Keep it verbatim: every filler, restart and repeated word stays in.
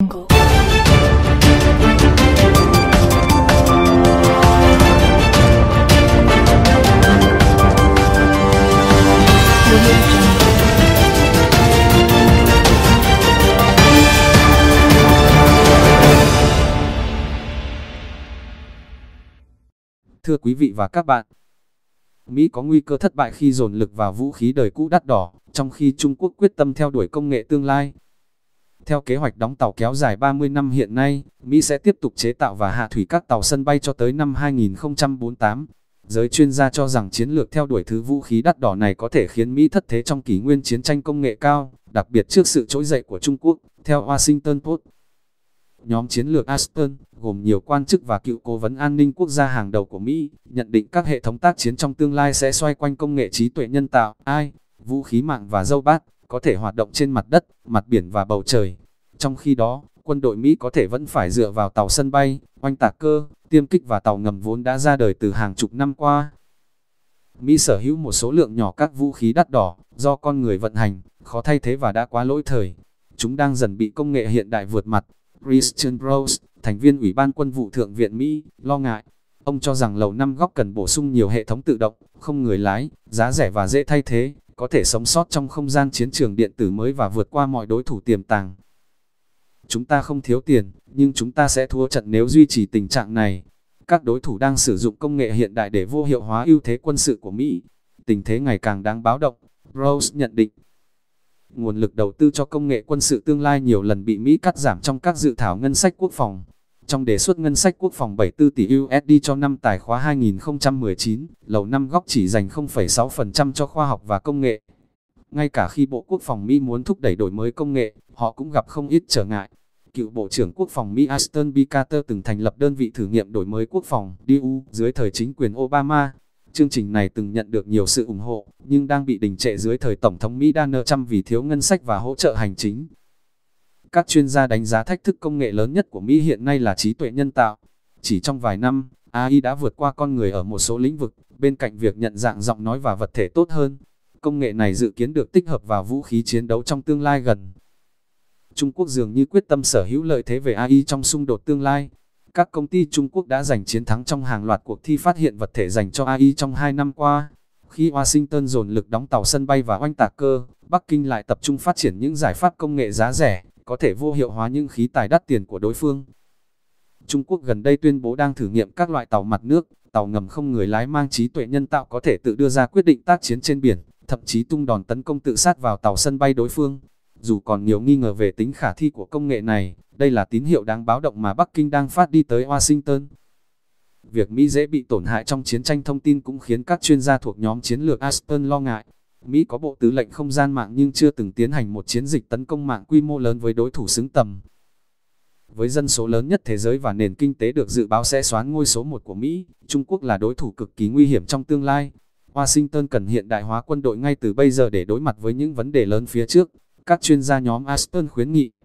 Thưa quý vị và các bạn, Mỹ có nguy cơ thất bại khi dồn lực vào vũ khí đời cũ đắt đỏ, trong khi Trung Quốc quyết tâm theo đuổi công nghệ tương lai. Theo kế hoạch đóng tàu kéo dài ba mươi năm hiện nay, Mỹ sẽ tiếp tục chế tạo và hạ thủy các tàu sân bay cho tới năm hai nghìn không trăm bốn mươi tám. Giới chuyên gia cho rằng chiến lược theo đuổi thứ vũ khí đắt đỏ này có thể khiến Mỹ thất thế trong kỷ nguyên chiến tranh công nghệ cao, đặc biệt trước sự trỗi dậy của Trung Quốc, theo Washington Post. Nhóm chiến lược Aston, gồm nhiều quan chức và cựu cố vấn an ninh quốc gia hàng đầu của Mỹ, nhận định các hệ thống tác chiến trong tương lai sẽ xoay quanh công nghệ trí tuệ nhân tạo, A I, vũ khí mạng và dâu bát, có thể hoạt động trên mặt đất, mặt biển và bầu trời. Trong khi đó, quân đội Mỹ có thể vẫn phải dựa vào tàu sân bay, oanh tạc cơ, tiêm kích và tàu ngầm vốn đã ra đời từ hàng chục năm qua. Mỹ sở hữu một số lượng nhỏ các vũ khí đắt đỏ, do con người vận hành, khó thay thế và đã quá lỗi thời. Chúng đang dần bị công nghệ hiện đại vượt mặt. Christian Brose, thành viên Ủy ban Quân vụ Thượng viện Mỹ, lo ngại. Ông cho rằng Lầu Năm Góc cần bổ sung nhiều hệ thống tự động, không người lái, giá rẻ và dễ thay thế, có thể sống sót trong không gian chiến trường điện tử mới và vượt qua mọi đối thủ tiềm tàng. Chúng ta không thiếu tiền, nhưng chúng ta sẽ thua trận nếu duy trì tình trạng này. Các đối thủ đang sử dụng công nghệ hiện đại để vô hiệu hóa ưu thế quân sự của Mỹ. Tình thế ngày càng đáng báo động, Brose nhận định. Nguồn lực đầu tư cho công nghệ quân sự tương lai nhiều lần bị Mỹ cắt giảm trong các dự thảo ngân sách quốc phòng. Trong đề xuất ngân sách quốc phòng bảy mươi tư tỷ u ét đê cho năm tài khóa hai nghìn không trăm mười chín, Lầu Năm Góc chỉ dành không phẩy sáu phần trăm cho khoa học và công nghệ. Ngay cả khi Bộ Quốc phòng Mỹ muốn thúc đẩy đổi mới công nghệ, họ cũng gặp không ít trở ngại. Cựu Bộ trưởng Quốc phòng Mỹ Ashton B. Carter từng thành lập đơn vị thử nghiệm đổi mới quốc phòng đê u dưới thời chính quyền Obama. Chương trình này từng nhận được nhiều sự ủng hộ, nhưng đang bị đình trệ dưới thời Tổng thống Mỹ Donald Trump vì thiếu ngân sách và hỗ trợ hành chính. Các chuyên gia đánh giá thách thức công nghệ lớn nhất của Mỹ hiện nay là trí tuệ nhân tạo. Chỉ trong vài năm, A I đã vượt qua con người ở một số lĩnh vực, bên cạnh việc nhận dạng giọng nói và vật thể tốt hơn. Công nghệ này dự kiến được tích hợp vào vũ khí chiến đấu trong tương lai gần. Trung Quốc dường như quyết tâm sở hữu lợi thế về A I trong xung đột tương lai. Các công ty Trung Quốc đã giành chiến thắng trong hàng loạt cuộc thi phát hiện vật thể dành cho A I trong hai năm qua. Khi Washington dồn lực đóng tàu sân bay và oanh tạc cơ, Bắc Kinh lại tập trung phát triển những giải pháp công nghệ giá rẻ, có thể vô hiệu hóa những khí tài đắt tiền của đối phương. Trung Quốc gần đây tuyên bố đang thử nghiệm các loại tàu mặt nước, tàu ngầm không người lái mang trí tuệ nhân tạo có thể tự đưa ra quyết định tác chiến trên biển, thậm chí tung đòn tấn công tự sát vào tàu sân bay đối phương. Dù còn nhiều nghi ngờ về tính khả thi của công nghệ này, đây là tín hiệu đáng báo động mà Bắc Kinh đang phát đi tới Washington. Việc Mỹ dễ bị tổn hại trong chiến tranh thông tin cũng khiến các chuyên gia thuộc nhóm chiến lược Aston lo ngại. Mỹ có bộ tư lệnh không gian mạng nhưng chưa từng tiến hành một chiến dịch tấn công mạng quy mô lớn với đối thủ xứng tầm. Với dân số lớn nhất thế giới và nền kinh tế được dự báo sẽ soán ngôi số một của Mỹ, Trung Quốc là đối thủ cực kỳ nguy hiểm trong tương lai. Washington cần hiện đại hóa quân đội ngay từ bây giờ để đối mặt với những vấn đề lớn phía trước. Các chuyên gia nhóm Aston khuyến nghị